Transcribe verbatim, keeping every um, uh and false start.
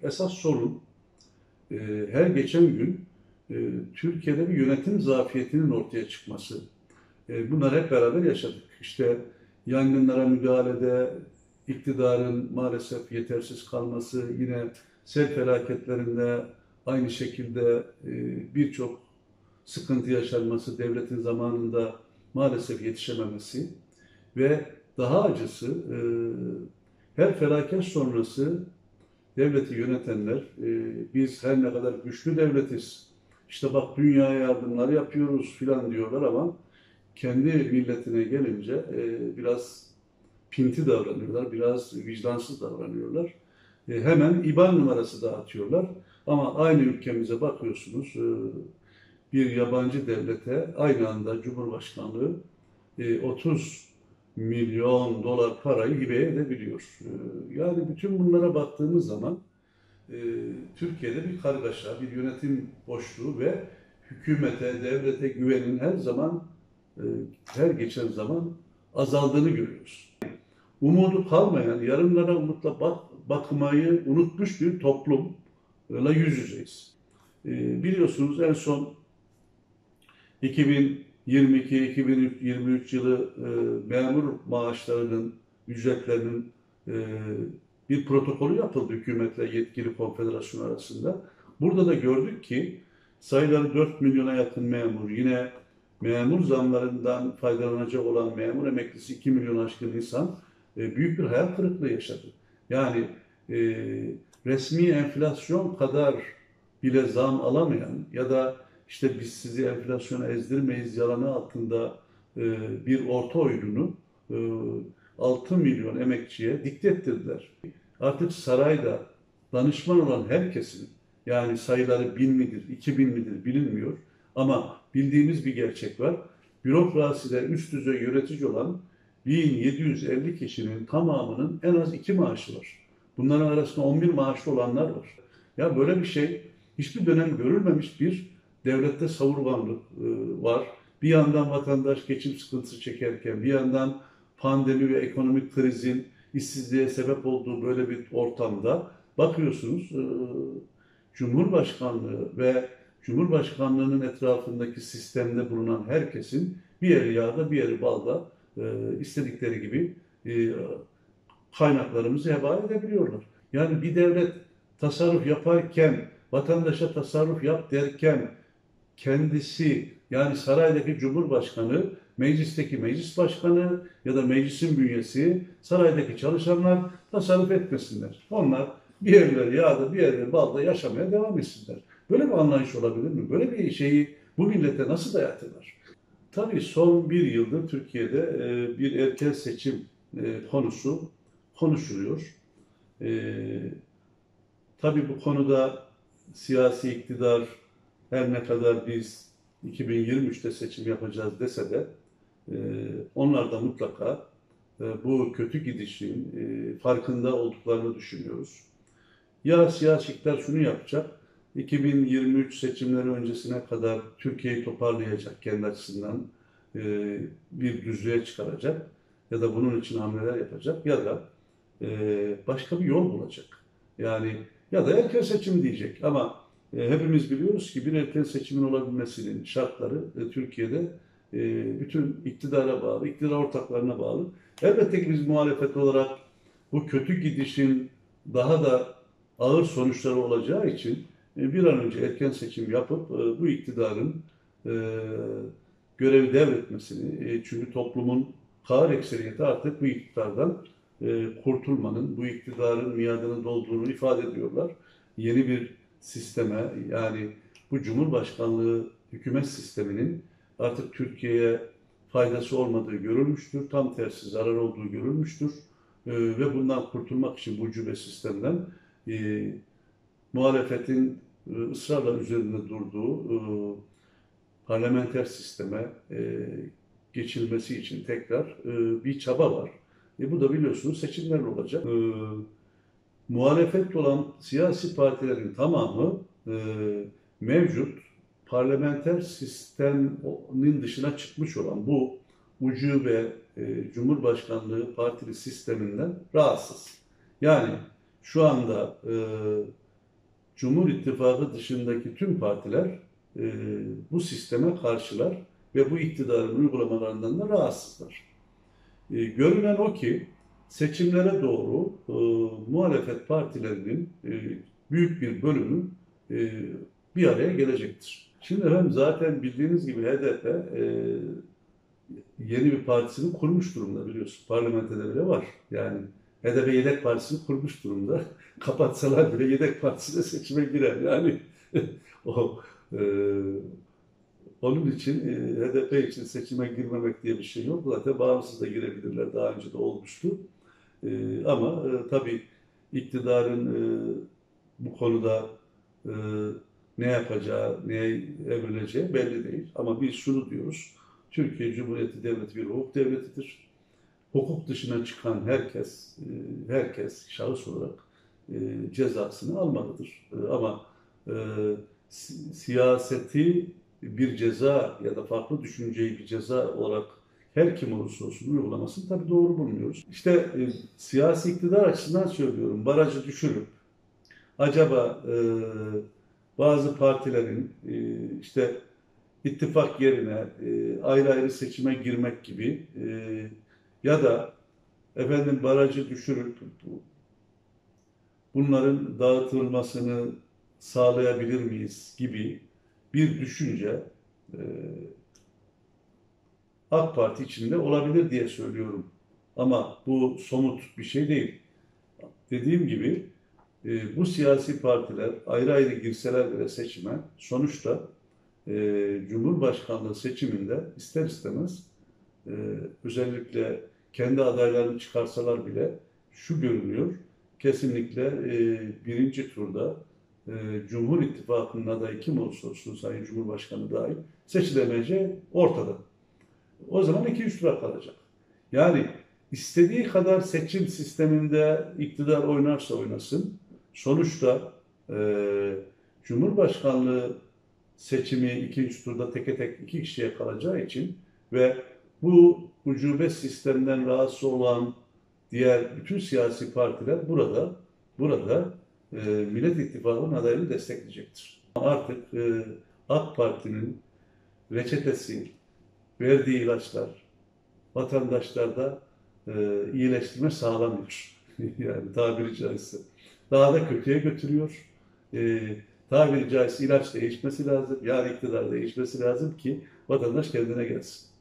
esas sorun e, her geçen gün e, Türkiye'de bir yönetim zafiyetinin ortaya çıkması. E, bunları hep beraber yaşadık. İşte yangınlara müdahalede iktidarın maalesef yetersiz kalması, yine sel felaketlerinde aynı şekilde e, birçok sıkıntı yaşanması, devletin zamanında maalesef yetişememesi ve daha acısı e, her felaket sonrası devleti yönetenler, e, biz her ne kadar güçlü devletiz, işte bak dünyaya yardımlar yapıyoruz filan diyorlar ama kendi milletine gelince e, biraz pinti davranıyorlar, biraz vicdansız davranıyorlar. E, hemen İBAN numarası dağıtıyorlar. Ama aynı ülkemize bakıyorsunuz, e, bir yabancı devlete aynı anda Cumhurbaşkanlığı e, otuz milyon dolar parayı hibe edebiliyor. E, yani bütün bunlara baktığımız zaman e, Türkiye'de bir kargaşa, bir yönetim boşluğu ve hükümete, devlete güvenin her zaman, e, her geçen zaman azaldığını görüyoruz. Umudu kalmayan, yarınlara umutla bak, bakmayı unutmuş bir toplumla yüz yüzeyiz. E, biliyorsunuz en son iki bin yirmi iki iki bin yirmi üç yılı e, memur maaşlarının, ücretlerinin e, bir protokolü yapıldı hükümetle yetkili konfederasyon arasında. Burada da gördük ki sayıları dört milyona yakın memur, yine memur zamlarından faydalanacak olan memur emeklisi iki milyon aşkın insan e, büyük bir hayal kırıklığı yaşadı. Yani e, resmi enflasyon kadar bile zam alamayan ya da işte biz sizi enflasyona ezdirmeyiz yalanı altında e, bir orta oyununu e, altı milyon emekçiye dikte ettirdiler. Artık sarayda danışman olan herkesin, yani sayıları bin midir, iki bin midir bilinmiyor ama bildiğimiz bir gerçek var. Bürokraside üst düzey yönetici olan bin yedi yüz elli kişinin tamamının en az iki maaşı var. Bunların arasında on bir maaşlı olanlar var. Ya böyle bir şey hiçbir dönem görülmemiş bir devlette savurganlık e, var. Bir yandan vatandaş geçim sıkıntısı çekerken, bir yandan pandemi ve ekonomik krizin işsizliğe sebep olduğu böyle bir ortamda bakıyorsunuz e, Cumhurbaşkanlığı ve Cumhurbaşkanlığının etrafındaki sistemde bulunan herkesin bir yeri yağda bir yeri balda e, istedikleri gibi e, kaynaklarımızı heba edebiliyorlar. Yani bir devlet tasarruf yaparken, vatandaşa tasarruf yap derken kendisi, yani saraydaki Cumhurbaşkanı, meclisteki meclis başkanı ya da meclisin bünyesi, saraydaki çalışanlar tasarruf etmesinler. Onlar bir yerleri yağda bir yerleri balda yaşamaya devam etsinler. Böyle bir anlayış olabilir mi? Böyle bir şeyi bu millete nasıl dayatırlar? Tabii son bir yıldır Türkiye'de e, bir erken seçim e, konusu konuşuluyor. E, tabii bu konuda siyasi iktidar her ne kadar biz iki bin yirmi üçte seçim yapacağız dese de e, onlar da mutlaka e, bu kötü gidişin e, farkında olduklarını düşünüyoruz. Ya siyasi iktidar şunu yapacak, iki bin yirmi üç seçimleri öncesine kadar Türkiye'yi toparlayacak kendi açısından, e, bir düzlüğe çıkaracak ya da bunun için hamleler yapacak ya da e, başka bir yol bulacak. Yani ya da erken seçim diyecek ama e, hepimiz biliyoruz ki bir erken seçimin olabilmesinin şartları e, Türkiye'de e, bütün iktidara bağlı, iktidar ortaklarına bağlı. Elbette ki biz muhalefet olarak bu kötü gidişin daha da ağır sonuçları olacağı için e, bir an önce erken seçim yapıp e, bu iktidarın e, görevi devretmesini, e, çünkü toplumun kahr ekseriyeti artık bu iktidardan e, kurtulmanın, bu iktidarın miadını dolduğunu ifade ediyorlar. Yeni bir sisteme, yani bu Cumhurbaşkanlığı hükümet sisteminin artık Türkiye'ye faydası olmadığı görülmüştür. Tam tersi zarar olduğu görülmüştür. E, ve bundan kurtulmak için bu cübe sistemden e, muhalefetin e, ısrarla üzerinde durduğu e, parlamenter sisteme e, geçilmesi için tekrar e, bir çaba var. E, bu da biliyorsunuz seçimler olacak. E, muhalefet olan siyasi partilerin tamamı e, mevcut parlamenter sistemin dışına çıkmış olan bu ucube e, Cumhurbaşkanlığı partili sisteminden rahatsız. Yani şu anda e, Cumhur İttifakı dışındaki tüm partiler e, bu sisteme karşılar ve bu iktidarın uygulamalarından da rahatsızlar. E, görünen o ki seçimlere doğru e, muhalefet partilerinin e, büyük bir bölümü e, bir araya gelecektir. Şimdi efendim zaten bildiğiniz gibi H D P e, yeni bir partisini kurmuş durumda biliyorsun. Parlamentoda bile var. Yani H D P yedek partisini kurmuş durumda. Kapatsalar bile yedek partisine seçime girer. Yani o e, onun için e, H D P için seçime girmemek diye bir şey yok. Zaten bağımsız da girebilirler. Daha önce de olmuştu. E, ama e, tabii iktidarın e, bu konuda e, ne yapacağı, neye evrileceği belli değil. Ama biz şunu diyoruz. Türkiye Cumhuriyeti Devleti bir hukuk devletidir. Hukuk dışına çıkan herkes, e, herkes şahıs olarak e, cezasını almalıdır. E, ama e, si siyaseti bir ceza ya da farklı düşünceyi bir ceza olarak her kim olursa olsun uygulamasını tabii doğru bulmuyoruz. İşte e, siyasi iktidar açısından söylüyorum, barajı düşürüp acaba e, bazı partilerin e, işte ittifak yerine e, ayrı ayrı seçime girmek gibi e, ya da efendim barajı düşürüp bunların dağıtılmasını sağlayabilir miyiz gibi bir düşünce e, AK Parti içinde olabilir diye söylüyorum. Ama bu somut bir şey değil. Dediğim gibi e, bu siyasi partiler ayrı ayrı girseler bile seçime sonuçta e, Cumhurbaşkanlığı seçiminde ister istemez e, özellikle kendi adaylarını çıkarsalar bile şu görünüyor. Kesinlikle e, birinci turda e, Cumhur İttifakı'nın adayı kim olursa olsun Sayın Cumhurbaşkanı dahil seçilemeyeceği ortada. O zaman iki üç tura kalacak. Yani istediği kadar seçim sisteminde iktidar oynarsa oynasın, sonuçta e, Cumhurbaşkanlığı seçimi ikinci turda teke tek iki kişiye kalacağı için ve bu ucube sistemden rahatsız olan diğer bütün siyasi partiler burada burada e, Millet İttifakı'nın adayını destekleyecektir. Artık e, AK Parti'nin reçetesi, verdiği ilaçlar vatandaşlarda e, iyileştirme sağlamıyor. Yani tabiri caizse. Daha da kötüye götürüyor. E, tabiri caizse ilaç değişmesi lazım. Yani iktidar değişmesi lazım ki vatandaş kendine gelsin.